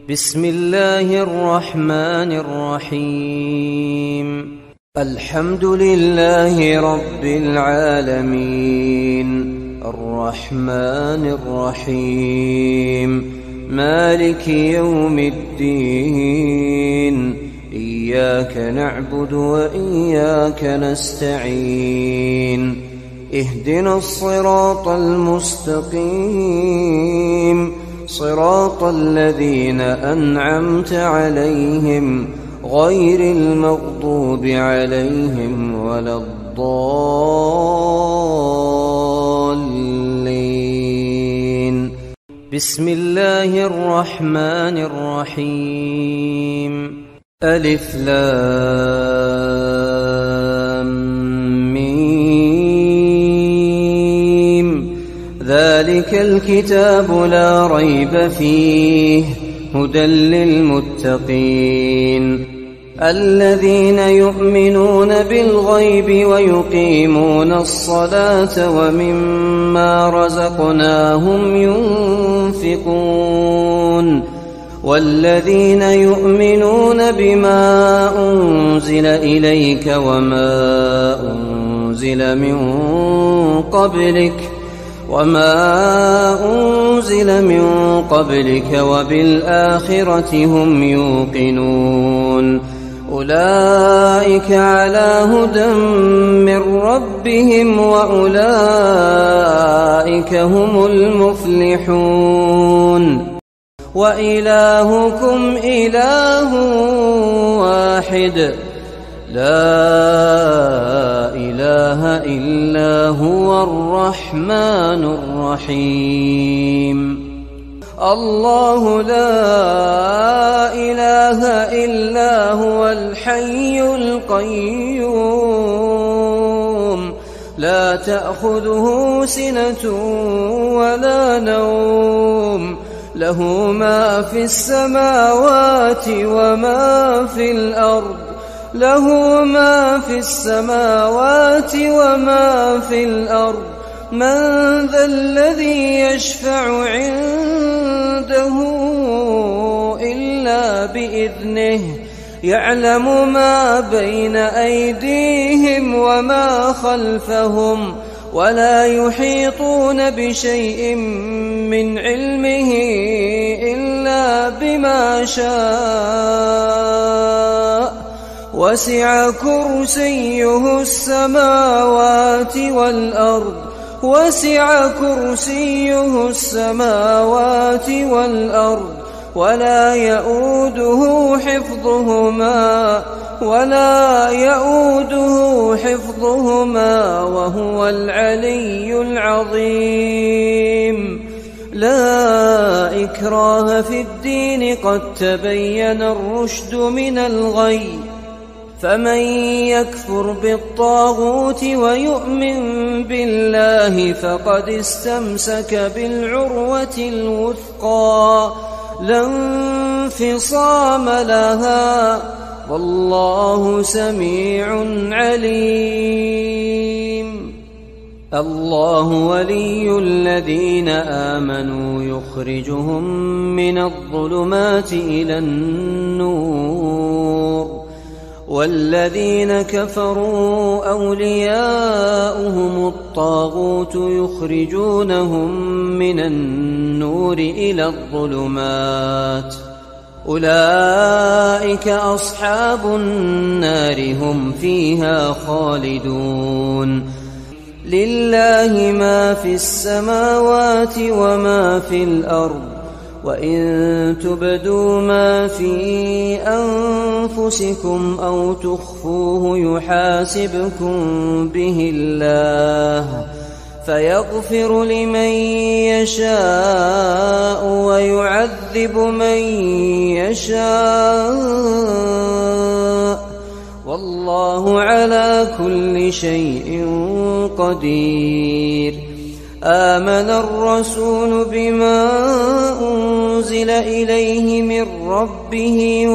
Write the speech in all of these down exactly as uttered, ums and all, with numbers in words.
بسم الله الرحمن الرحيم. الحمد لله رب العالمين، الرحمن الرحيم، مالك يوم الدين، إياك نعبد وإياك نستعين، اهدنا الصراط المستقيم، صراط الذين أنعمت عليهم غير المغضوب عليهم ولا الضالين. بسم الله الرحمن الرحيم. ألف لام ميم، ذلك الكتاب لا ريب فيه، هدى للمتقين الذين يؤمنون بالغيب ويقيمون الصلاة ومما رزقناهم ينفقون، والذين يؤمنون بما أنزل إليك وما أنزل من قبلك وما أنزل من قبلك وبالآخرة هم يوقنون، أولئك على هدى من ربهم وأولئك هم المفلحون. وإلهكم إله واحد، لا إله إلا هو الرحمن الرحيم. الله لا إله إلا هو الحي القيوم، لا تأخذه سنة ولا نوم، له ما في السماوات وما في الأرض له ما في السماوات وما في الأرض من ذا الذي يشفع عنده إلا بإذنه، يعلم ما بين أيديهم وما خلفهم، ولا يحيطون بشيء من علمه إلا بما شاء، وسع كرسيه السماوات والأرض وسع كرسيه السماوات والأرض ولا يؤوده حفظهما ولا يؤوده حفظهما وهو العلي العظيم. لا إكراه في الدين، قد تبين الرشد من الغي، فمن يكفر بالطاغوت ويؤمن بالله فقد استمسك بالعروة الوثقى، لا انفصام لها، والله سميع عليم. الله ولي الذين آمنوا يخرجهم من الظلمات إلى النور، والذين كفروا أولياؤهم الطاغوت يخرجونهم من النور إلى الظلمات، أولئك أصحاب النار هم فيها خالدون. لله ما في السماوات وما في الأرض، وإن تبدوا ما في أنفسكم أو تخفوه يحاسبكم به الله، فيغفر لمن يشاء ويعذب من يشاء، والله على كل شيء قدير. آمن الرسول بما أنزل إليه من ربه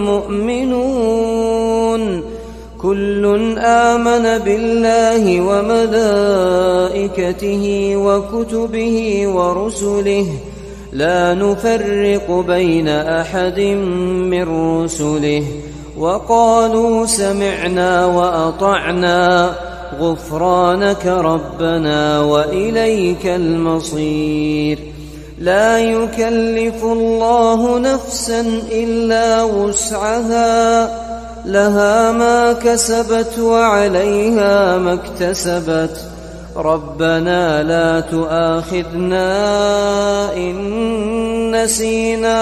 والمؤمنون، كل آمن بالله وملائكته وكتبه ورسله لا نفرق بين أحد من رسله وقالوا سمعنا وأطعنا غفرانك ربنا وإليك المصير. لا يكلف الله نفسا إلا وسعها، لها ما كسبت وعليها ما اكتسبت. ربنا لا تؤاخذنا إن نسينا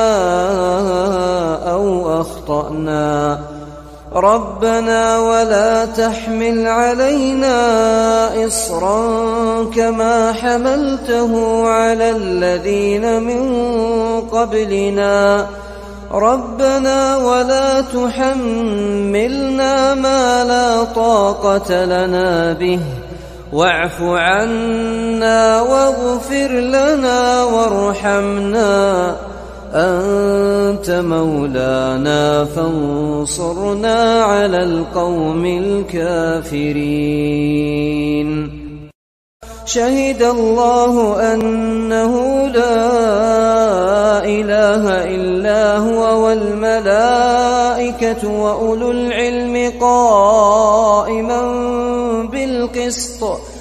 أو أخطأنا، ربنا ولا تحمل علينا إصرا كما حملته على الذين من قبلنا، ربنا ولا تحملنا ما لا طاقة لنا به، واعف عنا واغفر لنا وارحمنا، أنت مولانا فانصرنا على القوم الكافرين. شهد الله أنه لا إله إلا هو والملائكة وأولو العلم قائما بالقسط،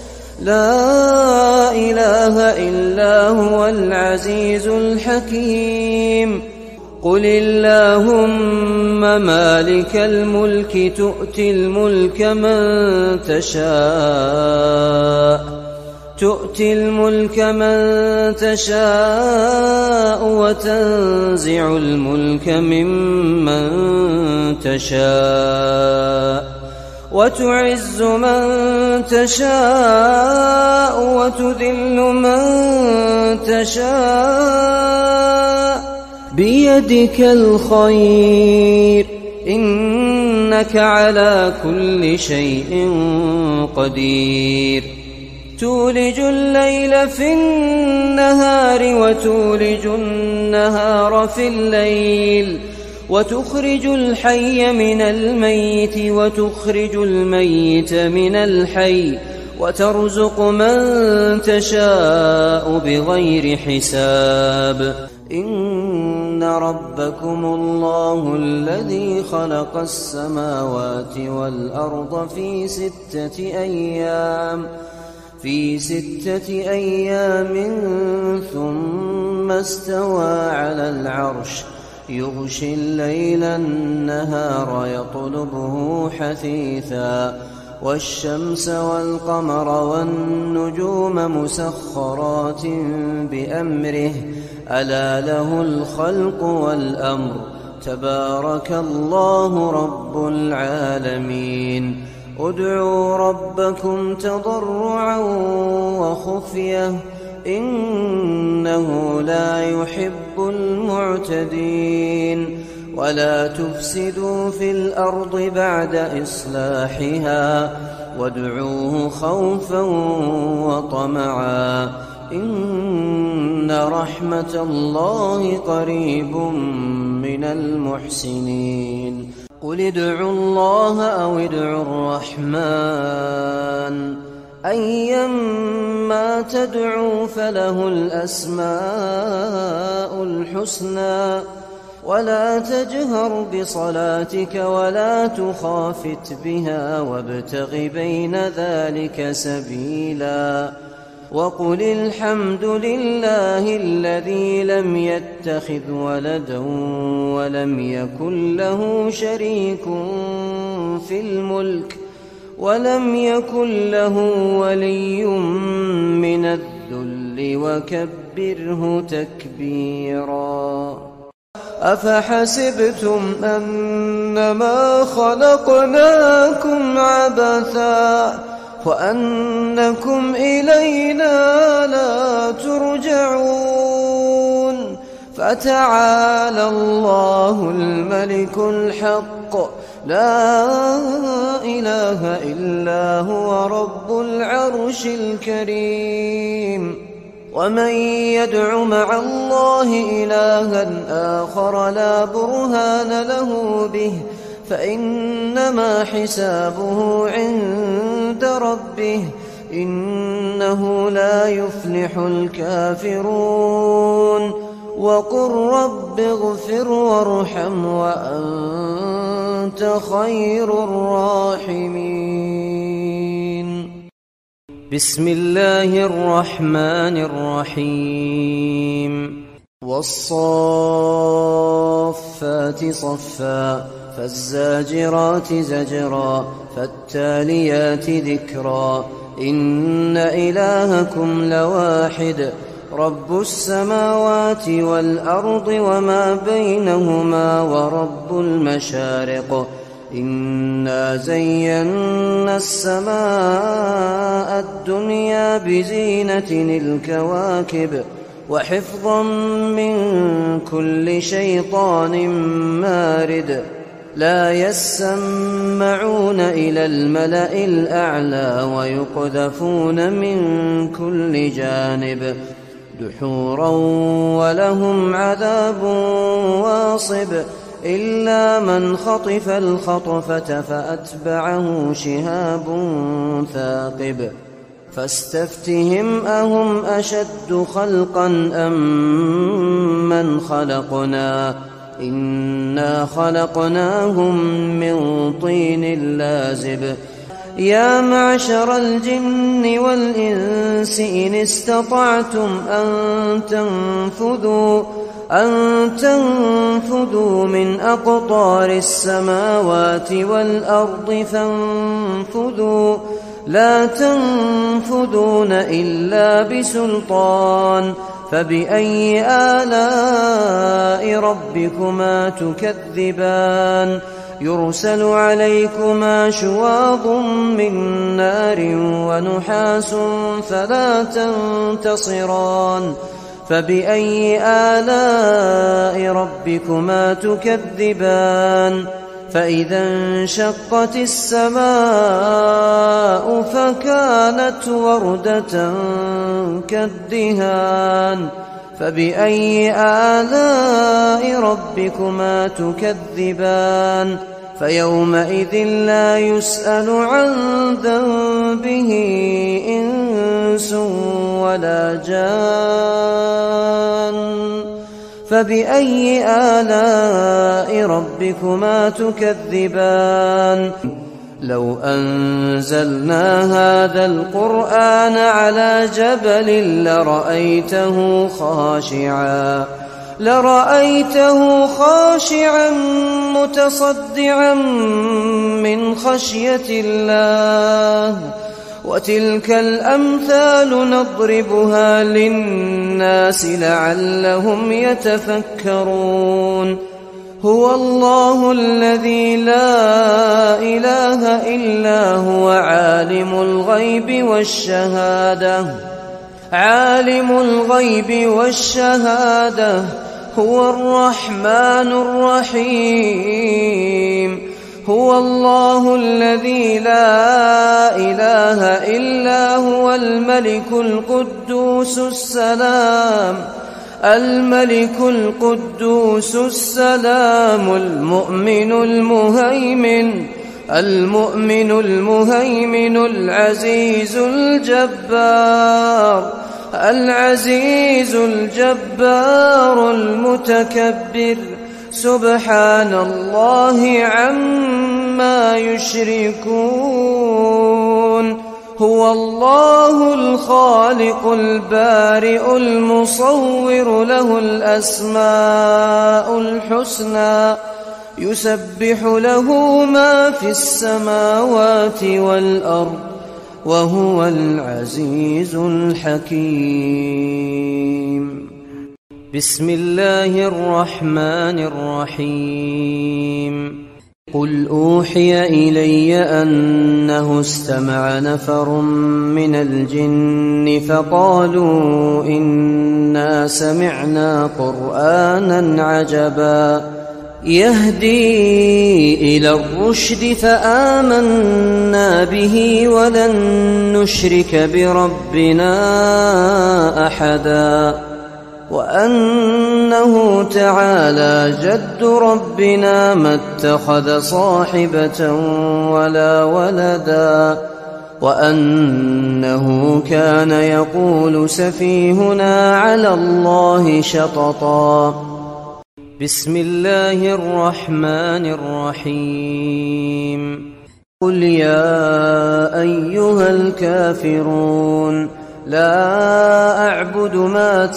لا إله إلا هو العزيز الحكيم. قل اللهم مالك الملك تؤتي الملك من تشاء تؤتي الملك من تشاء وتنزع الملك ممن تشاء وتعز من تشاء وتذل من تشاء بيدك الخير، إنك على كل شيء قدير. تولج الليل في النهار وتولج النهار في الليل، وتخرج الحي من الميت وتخرج الميت من الحي، وترزق من تشاء بغير حساب. إن ربكم الله الذي خلق السماوات والأرض في ستة أيام في ستة أيام ثم استوى على العرش، يغشي الليل النهار يطلبه حثيثا، والشمس والقمر والنجوم مسخرات بأمره، ألا له الخلق والأمر، تبارك الله رب العالمين. ادعوا ربكم تضرعا وخفية إنه لا يحب المعتدين. ولا تفسدوا في الأرض بعد إصلاحها وادعوه خوفا وطمعا إن رحمة الله قريب من المحسنين. قل ادعوا الله أو ادعوا الرحمن أيما تدعوا فله الأسماء الحسنى. ولا تجهر بصلاتك ولا تخافت بها وابتغ بين ذلك سبيلا. وقل الحمد لله الذي لم يتخذ ولدا ولم يكن له شريك في الملك ولم يكن له ولي من الذل وكبره تكبيرا. أفحسبتم أنما خلقناكم عبثا وأنكم إلينا لا ترجعون. فتعالى الله الملك الحق لا إله إلا هو رب العرش الكريم. ومن يدع مع الله إلها آخر لا برهان له به فإنما حسابه عند ربه إنه لا يفلح الكافرون. وقل رب اغفر وارحم وأنت خير الراحمين. بسم الله الرحمن الرحيم. والصافات صفا فالزاجرات زجرا فالتاليات ذكرا إن إلهكم لواحد رب السماوات والأرض وما بينهما ورب المشارق إنا زينا السماء الدنيا بزينة الكواكب وحفظا من كل شيطان مارد لا يسمعون إلى الملأ الأعلى ويقذفون من كل جانب دحورا ولهم عذاب واصب إلا من خطف الخطفة فأتبعه شهاب ثاقب فاستفتهم أهم أشد خلقا أم من خلقنا إنا خلقناهم من طين لازب يا معشر الجن والإنس إن استطعتم أن تنفذوا أن تنفذوا من أقطار السماوات والأرض فانفذوا لا تنفذون إلا بسلطان فبأي آلاء ربكما تكذبان يرسل عليكما شواظ من نار ونحاس فلا تنتصران فبأي آلاء ربكما تكذبان فإذا انشقت السماء فكانت وردة كالدهان فبأي آلاء ربكما تكذبان فيومئذ لا يسأل عن ذنبه إنس ولا جان فبأي آلاء ربكما تكذبان لو أنزلنا هذا القرآن على جبل لرأيته خاشعا لرأيته خاشعا متصدعا من خشية الله وتلك الأمثال نضربها للناس لعلهم يتفكرون هو الله الذي لا إله إلا هو عالم الغيب والشهادة عالم الغيب والشهادة هو الرحمن الرحيم هو الله الذي لا إله إلا هو الملك القدوس السلام الملك القدوس السلام المؤمن المهيمن المؤمن المهيمن العزيز الجبار العزيز الجبار المتكبر سبحان الله عما يشركون هو الله الخالق البارئ المصور له الأسماء الحسنى يسبح له ما في السماوات والأرض وهو العزيز الحكيم. بسم الله الرحمن الرحيم. قل أوحي إلي أنه استمع نفر من الجن فقالوا إنا سمعنا قرآنا عجبا يهدي إلى الرشد فآمنا به ولن نشرك بربنا أحدا وأنه تعالى جد ربنا ما اتخذ صاحبة ولا ولدا وأنه كان يقول سفيهنا على الله شططا. بسم الله الرحمن الرحيم. قل يا أيها الكافرون لا أعبد ما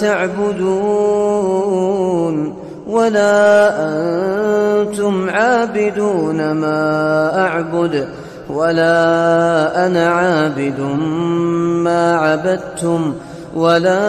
تعبدون ولا أنتم عابدون ما أعبد ولا أنا عابد ما عبدتم ولا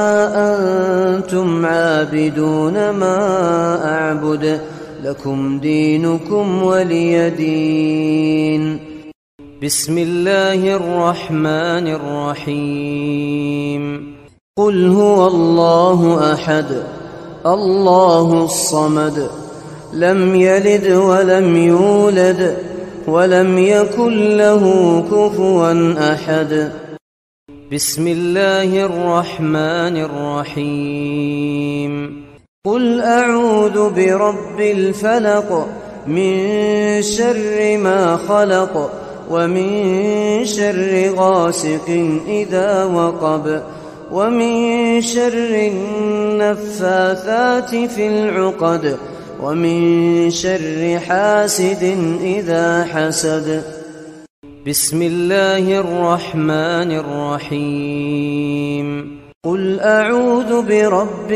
أنتم عابدون ما أعبد لكم دينكم ولي دين. بسم الله الرحمن الرحيم. قل هو الله أحد الله الصمد لم يلد ولم يولد ولم يكن له كفوا أحد. بسم الله الرحمن الرحيم. قل أعوذ برب الفلق من شر ما خلق ومن شر غاسق إذا وقب ومن شر النفاثات في العقد ومن شر حاسد إذا حسد. بسم الله الرحمن الرحيم. قل أعوذ برب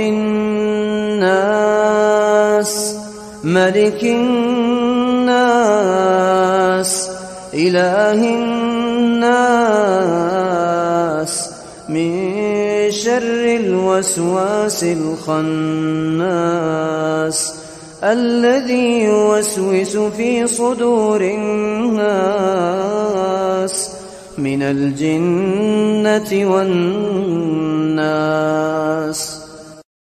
الناس ملك الناس إله الناس من شر الوسواس الخناس الذي يوسوس في صدور الناس من الجنة والناس.